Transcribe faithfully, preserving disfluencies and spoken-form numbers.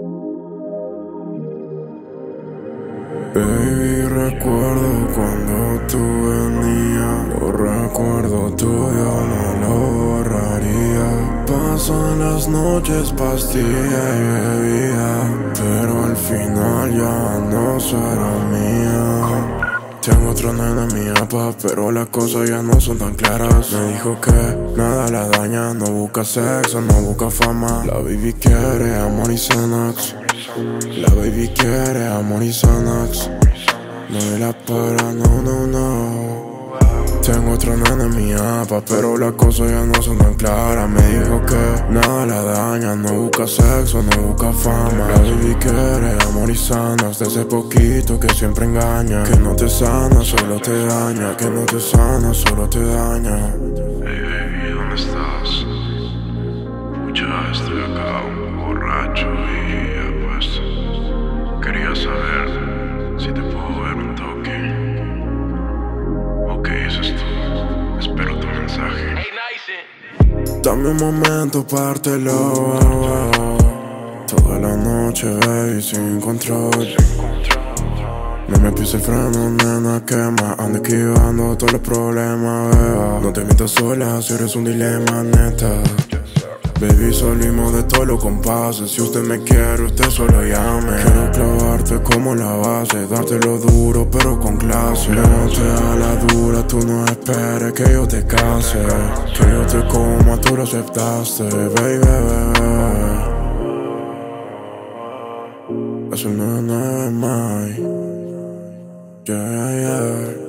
Baby, recuerdo cuando tú venías. Los recuerdos tuyos no lo borraría. Pasan las noches, pastilla y bebida, pero al final ya no será mía. Tengo otra nena en mi apa, pero las cosas ya no son tan claras. Me dijo que nada la daña, no busca sexo, no busca fama. La baby quiere amor y Xanax. La baby quiere amor y Xanax. No me la para, no, no, no. Tengo otra nena en mi apa, pero las cosas ya no son tan claras. Me dijo que nada la daña, no busca sexo, no busca fama. La baby quiere amor y Xanax, de ese poquito que siempre engaña. Que no te sana, solo te daña. Que no te sana, solo te daña. Hey baby, ¿dónde estás? Pucha, estoy acá un poco borracho y eh, pues quería saber si te puedo ver un toque. Ok, eso es todo. Espero tu mensaje. Dame un momento, pártelo. Toda la noche, baby, sin control. No me pise el freno, nena, quema. Ando esquivando todos los problemas, beba. No te metas sola si eres un dilema, neta. Baby, salimos de todos los compases. Si usted me quiere, usted solo llame. Quiero clavarte como la base, dártelo duro pero con clase. Llévate a la dura, tú no esperes que yo te case. Que yo te coma, tú lo aceptaste, baby, baby. Es el nueve nueve, my. Yeah, yeah, yeah.